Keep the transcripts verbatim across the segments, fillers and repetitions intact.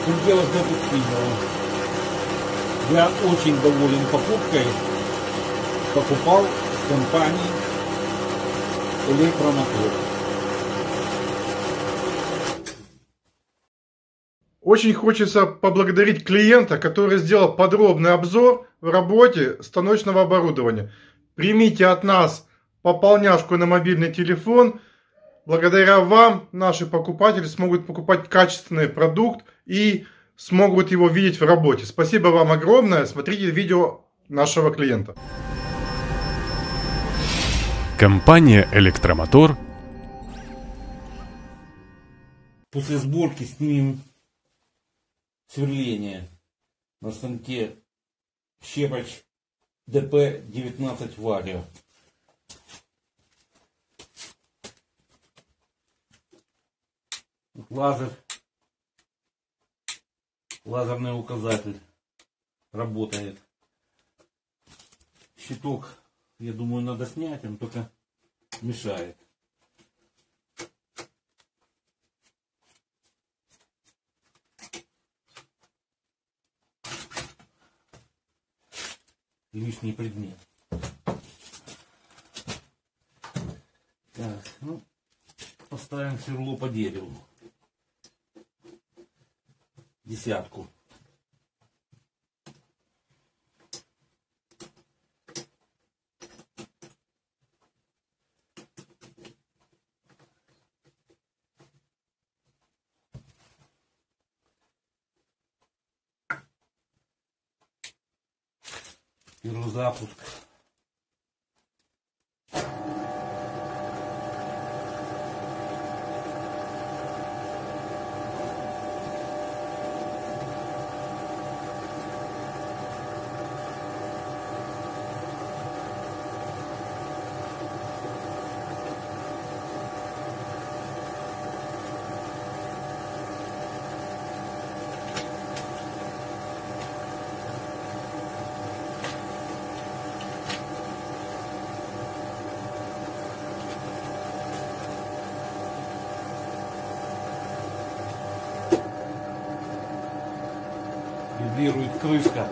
пределах допустимого. Я очень доволен покупкой. Покупал с компании Электромотор. Очень хочется поблагодарить клиента, который сделал подробный обзор в работе станочного оборудования. Примите от нас пополняшку на мобильный телефон. Благодаря вам наши покупатели смогут покупать качественный продукт и смогут его видеть в работе. Спасибо вам огромное. Смотрите видео нашего клиента. Компания «Электромотор». После сборки снимем сверление на станке щепоч дэ пэ девятнадцать Варио. Лазер, лазерный указатель работает. Щиток, я думаю, надо снять, он только мешает. Лишний предмет. Так, ну, поставим сверло по дереву. Десятку. Первый запуск. Вибрирует крышка.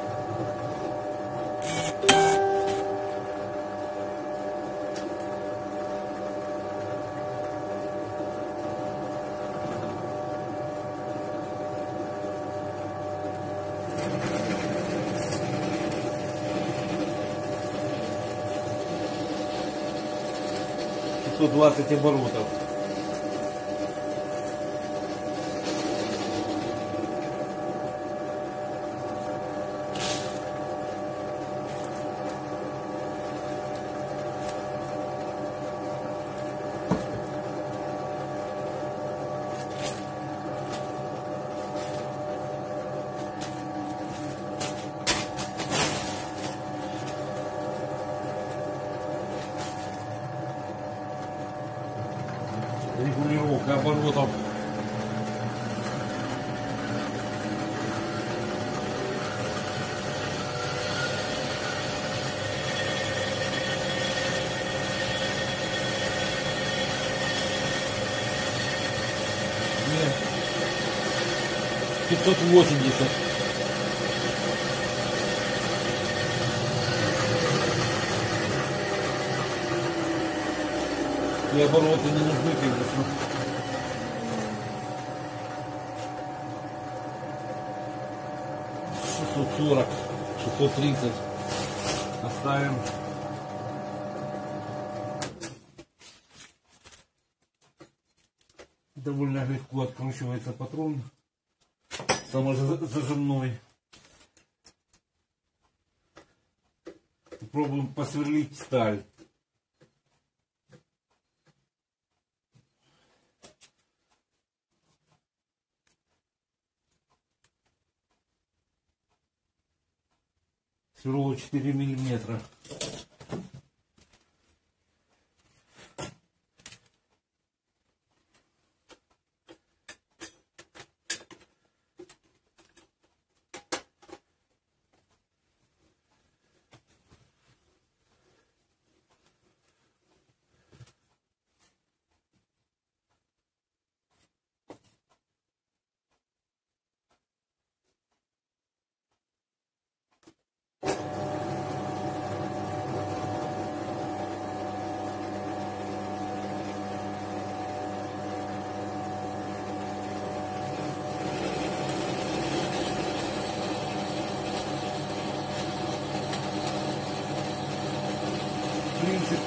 шестьсот двадцать оборотов. Регулировка оборотов. пятьсот восемьдесят. И обороты не нужны, конечно. шестьсот сорок, шестьсот тридцать. Оставим. Довольно легко откручивается патрон самозажимной. Попробуем посверлить сталь. Сверло четыре миллиметра.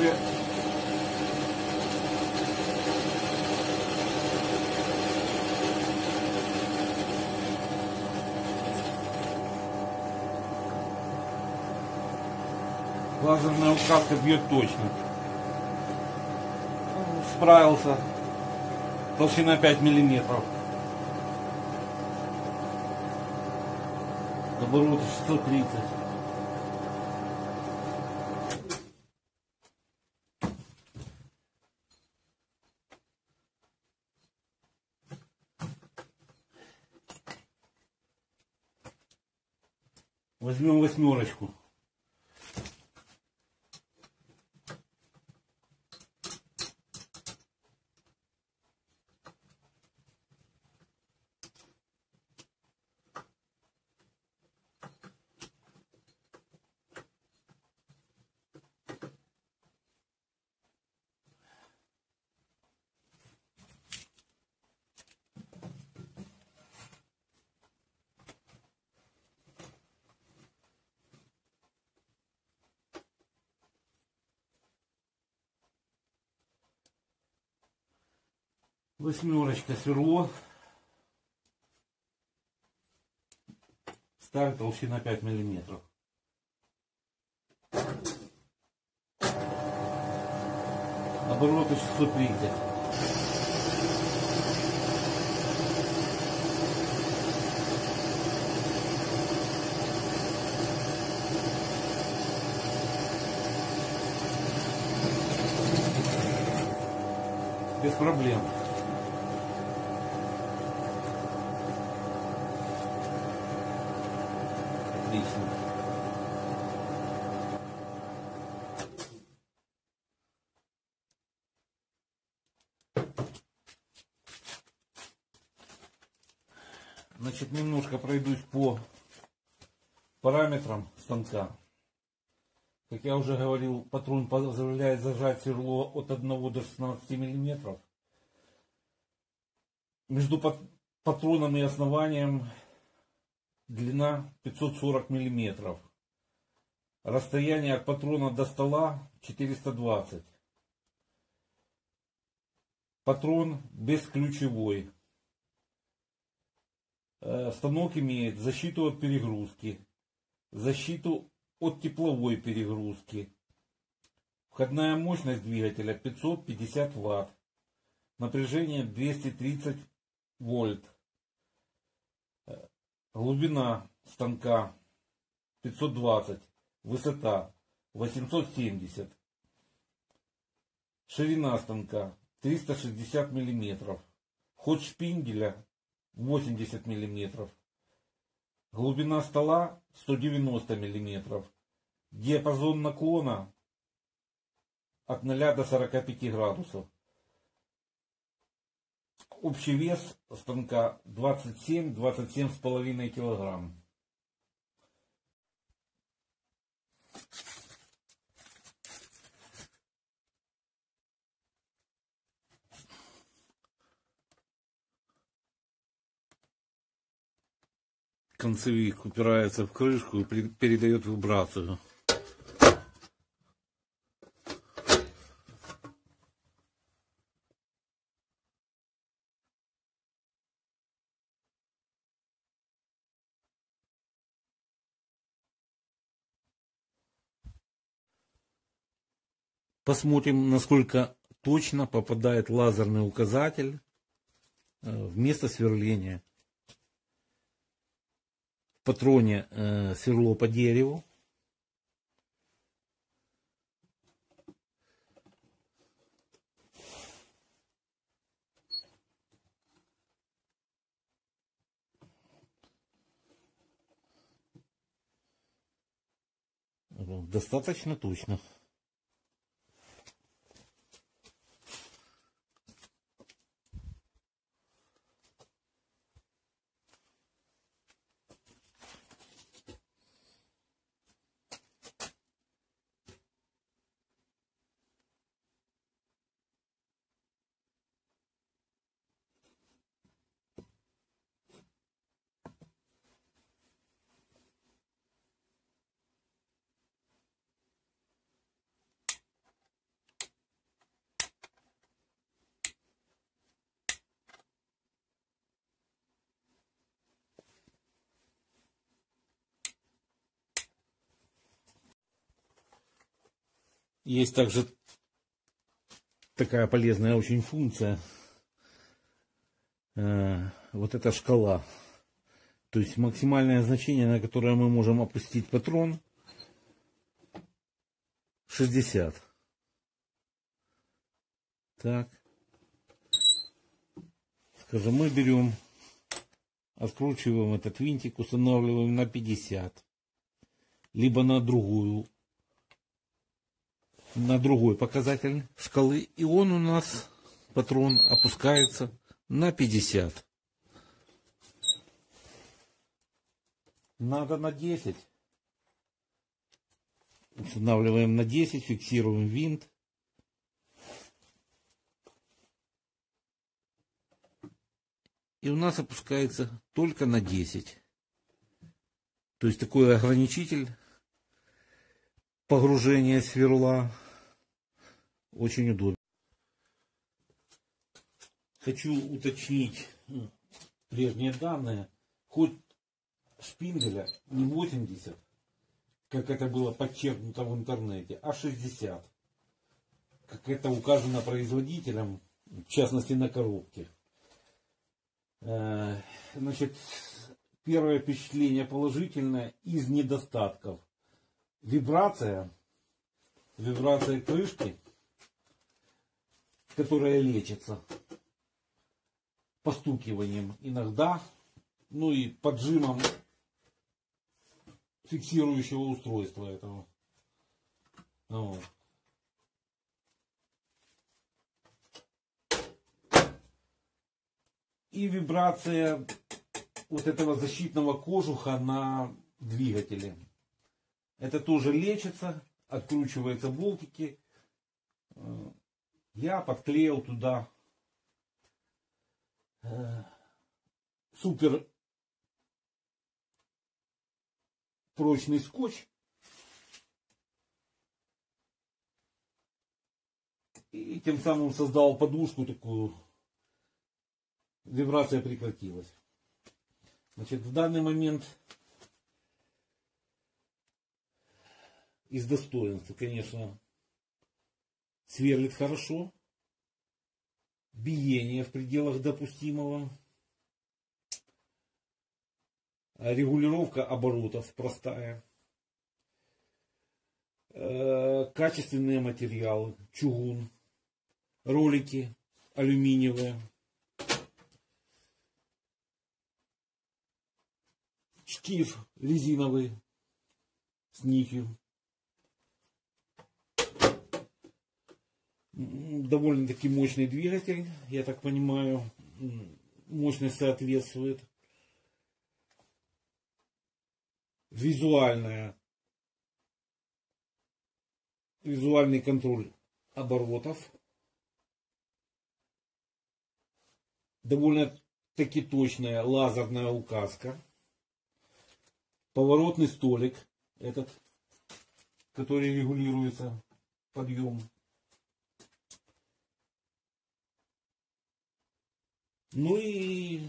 принципе, лазерная указка бьет точно. Справился. Толщина пять миллиметров. Обороты шестьсот тридцать. Возьмем восьмерочку. Восьмерочка сверло. Ставим толщина пять миллиметров. Обороты шестьсот тридцать. Без проблем. Отлично. Значит, немножко пройдусь по параметрам станка. Как я уже говорил, патрон позволяет зажать сверло от одного до шестнадцати миллиметров. Между патроном и основанием длина пятьсот сорок миллиметров. Расстояние от патрона до стола четыреста двадцать. Патрон бесключевой. Станок имеет защиту от перегрузки, защиту от тепловой перегрузки. Входная мощность двигателя пятьсот пятьдесят ватт. Напряжение двести тридцать вольт. Глубина станка пятьсот двадцать. Высота восемьсот семьдесят. Ширина станка триста шестьдесят миллиметров. Ход шпинделя восемьдесят миллиметров. Глубина стола сто девяносто миллиметров. Диапазон наклона от ноля до сорока пяти градусов. Общий вес станка двадцать семь — двадцать семь с половиной килограмм. Концевик упирается в крышку и передает вибрацию. Посмотрим, насколько точно попадает лазерный указатель в место сверления. В патроне э, сверло по дереву. Достаточно точно. Есть также такая полезная очень функция. Вот эта шкала. То есть максимальное значение, на которое мы можем опустить патрон, шестьдесят. Так. Скажем, мы берем, откручиваем этот винтик, устанавливаем на пятьдесят. Либо на другую, на другой показатель шкалы. И он у нас, патрон, опускается на пятьдесят. Надо на десять. Устанавливаем на десять, фиксируем винт. И у нас опускается только на десять. То есть такой ограничитель погружения сверла очень удобен. Хочу уточнить прежние данные. Хоть шпинделя не восемьдесят, как это было подчеркнуто в интернете, а шестьдесят. Как это указано производителем, в частности на коробке. Значит, первое впечатление положительное из недостатков. Вибрация, вибрация крышки, которая лечится постукиванием иногда, ну и поджимом фиксирующего устройства этого. Вот. И вибрация вот этого защитного кожуха на двигателе. Это тоже лечится, откручиваются болтики. Я подклеил туда супер прочный скотч. И тем самым создал подушку такую. Вибрация прекратилась. Значит, в данный момент из достоинства, конечно, сверлит хорошо. Биение в пределах допустимого. Регулировка оборотов простая. Качественные материалы. Чугун. Ролики алюминиевые. Штиф резиновый с нитью. Довольно-таки мощный двигатель, я так понимаю. Мощность соответствует. Визуальная. Визуальный контроль оборотов. Довольно-таки точная лазерная указка. Поворотный столик, этот, который регулируется, подъем. Ну и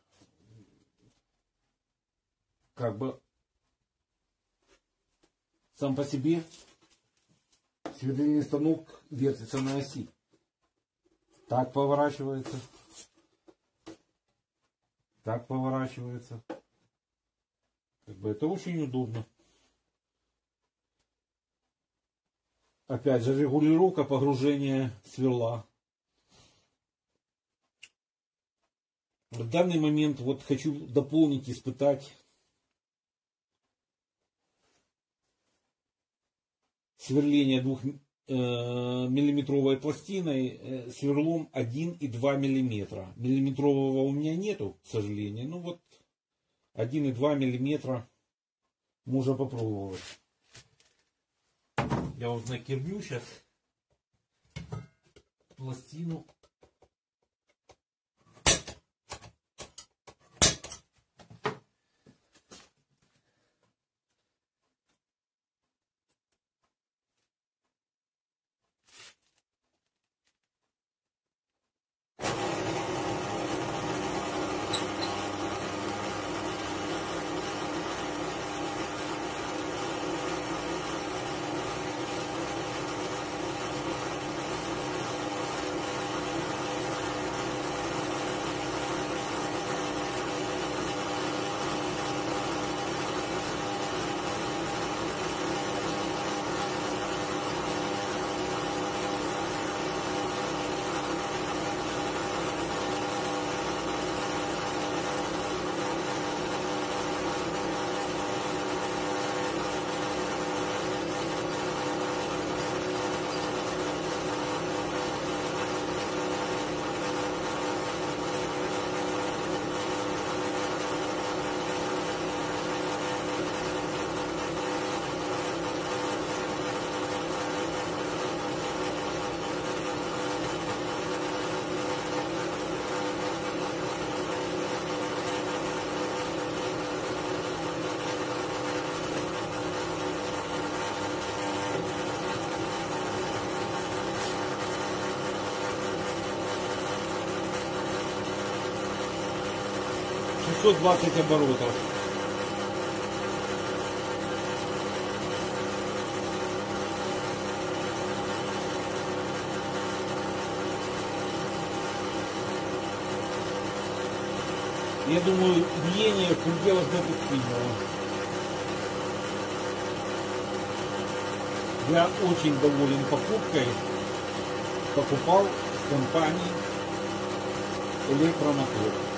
как бы сам по себе сверлильный станок вертится на оси. Так поворачивается. Так поворачивается. Как бы это очень удобно. Опять же, регулировка погружения сверла. В данный момент вот хочу дополнить, испытать сверление двухмиллиметровой пластиной сверлом один и два миллиметра. Миллиметрового у меня нету, к сожалению. Ну вот один и два миллиметра можно попробовать. Я вот накирню сейчас пластину. шестьсот двадцать оборотов. Я думаю, биение в пределах допустимого. Я очень доволен покупкой. Покупал с компании Электромотор.